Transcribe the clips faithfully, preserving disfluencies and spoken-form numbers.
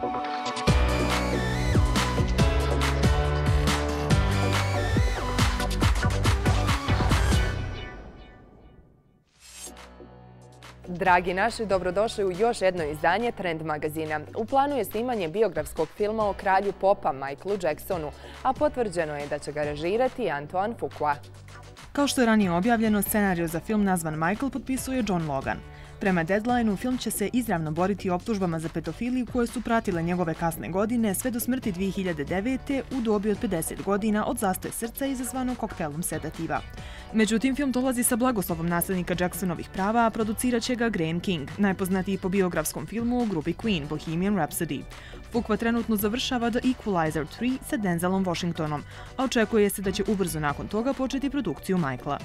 Dragi naši, dobrodošli u još jedno izdanje Trend magazina. U planu je snimanje biografskog filma o kralju popa Michaelu Jacksonu, a potvrđeno je da će ga režirati Antoine Fuqua. Kao što je ranije objavljeno, scenariju za film nazvan Michael potpisuje John Logan. Prema deadline-u, film će se izravno boriti optužbama za pedofiliju koje su pratile njegove kasne godine sve do smrti dvije hiljade devete. u dobi od pedeset godina od zastoja srca izazvanog koktelom sedativa. Međutim, film dolazi sa blagoslovom nasljednika Jacksonovih prava, a producirat će ga Graham King, najpoznatiji po biografskom filmu o grupi Queen, Bohemian Rhapsody. Fuqua trenutno završava The Equalizer tri sa Denzelom Washingtonom, a očekuje se da će ubrzo nakon toga početi produkciju Michaela.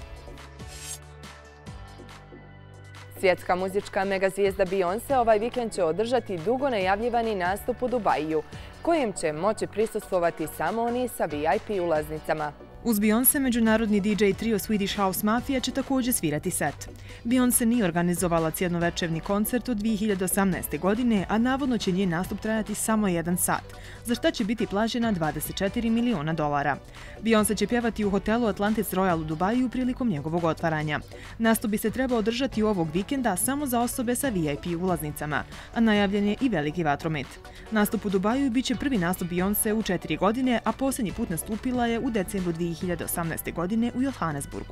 Svjetska muzička megazvijezda Beyoncé ovaj vikend će održati dugo najavljivani nastup u Dubaju, kojem će moći prisustvovati samo oni sa V I P ulaznicama. Uz Beyoncé, međunarodni D J trio Swedish House Mafia će također svirati set. Beyoncé nije organizovala cjednovečernji koncert od dvije hiljade osamnaeste. godine, a navodno će njen nastup trajati samo jedan sat, za šta će biti plaćena dvadeset četiri miliona dolara. Beyoncé će pjevati u hotelu Atlantis Royal u Dubaju prilikom njegovog otvaranja. Nastup bi se trebao održati ovog vikenda samo za osobe sa V I P ulaznicama, a najavljen je i veliki vatromet. Nastup u Dubaju bit će prvi nastup Beyoncé u četiri godine, a posljednji put nastupila je u decembru dvije hiljade osamnaeste. godine u Johannesburgu.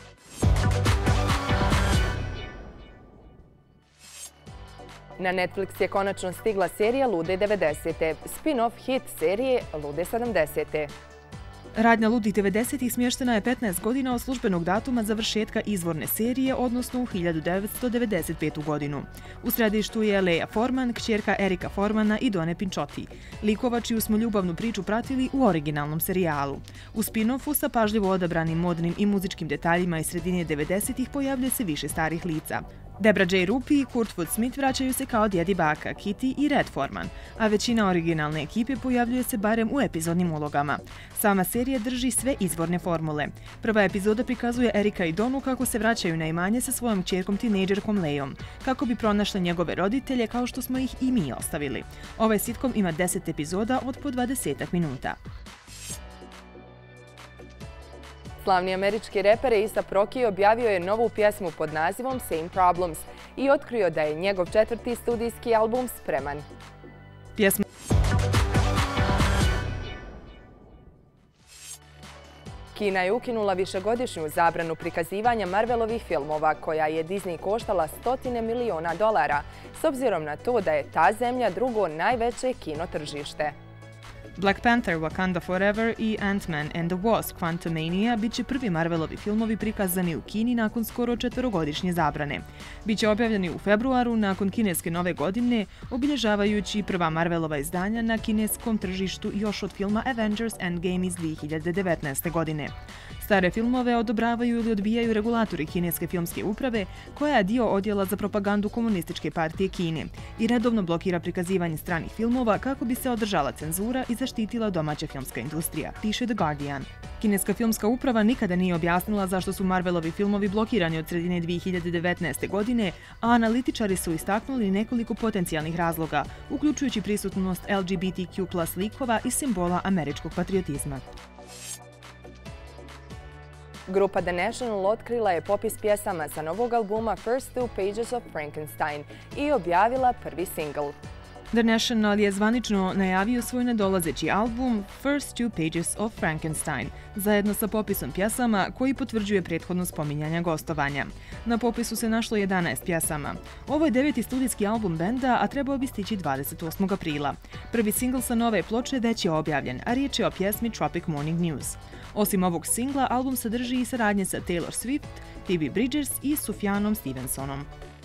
Na Netflix je konačno stigla serija Lude devedesete, spin-off hit serije Lude sedamdesete. Radnja Ludih devedesetih smještena je petnaest godina od službenog datuma završetka izvorne serije, odnosno u hiljadu devetsto devedeset petu. godinu. U središtu je Leia Forman, kćerka Erika Formana i Done Pinchotti, likova čiju smo ljubavnu priču pratili u originalnom serijalu. U spin-offu sa pažljivo odabranim modnim i muzičkim detaljima iz sredine devedesetih pojavljuje se više starih lica. Debra J. Rupi i Kurtwood Smith vraćaju se kao djed i baka, Kitty i Red Forman, a većina originalne ekipe pojavljuje se barem u epizodnim ulogama. Sama serija drži sve izvorne formule. Prva epizoda prikazuje Erika i Donu kako se vraćaju na imanje sa svojom kćerkom tinejdžerkom Leijom, kako bi pronašli njegove roditelje kao što smo ih i mi ostavili. Ovaj sitcom ima deset epizoda od po dvadesetak minuta. Slavni američki reper A$ap Rocky objavio je novu pjesmu pod nazivom Same Problems i otkrio da je njegov četvrti studijski album spreman. Pjesma Kina je ukinula višegodišnju zabranu prikazivanja Marvelovih filmova, koja je Disney koštala stotine miliona dolara, s obzirom na to da je ta zemlja drugo najveće kino tržište. Black Panther, Wakanda Forever i Ant-Man and the Wasp Quantumania bit će prvi Marvelovi filmovi prikazani u Kini nakon skoro četverogodišnje zabrane. Biće objavljeni u februaru nakon kineske nove godine, obilježavajući prva Marvelova izdanja na kineskom tržištu još od filma Avengers Endgame iz dvije hiljade devetnaeste. godine. Stare filmove odobravaju ili odbijaju regulatori kineske filmske uprave, koja je dio odjela za propagandu Komunističke partije Kine i redovno blokira prikazivanje stranih filmova kako bi se održala cenzura i zaštitila domaća filmska industrija, piše The Guardian. Kineska filmska uprava nikada nije objasnila zašto su Marvelovi filmovi blokirani od sredine dvije hiljade devetnaeste. godine, a analitičari su istaknuli nekoliko potencijalnih razloga, uključujući prisutnost L G B T Q plus likova i simbola američkog patriotizma. Grupa The National otkrila je popis pjesama sa novog albuma First Two Pages of Frankenstein i objavila prvi singl. The National je zvanično najavio svoj nadolazeći album First Two Pages of Frankenstein, zajedno sa popisom pjesama koji potvrđuje prethodno spominjanja gostovanja. Na popisu se našlo jedanaest pjesama. Ovo je deveti studijski album benda, a trebao bi stići dvadeset osmog aprila. Prvi singl sa nove ploče već je objavljen, a riječ je o pjesmi Tropic Morning News. Osim ovog singla, album sadrži i saradnje sa Taylor Swift, Phoebe Bridgers i Sufjanom Stevensonom.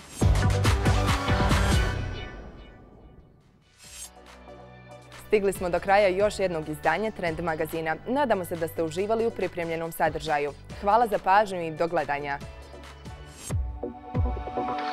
Stigli smo do kraja još jednog izdanja Trend magazina. Nadamo se da ste uživali u pripremljenom sadržaju. Hvala za pažnju i do gledanja.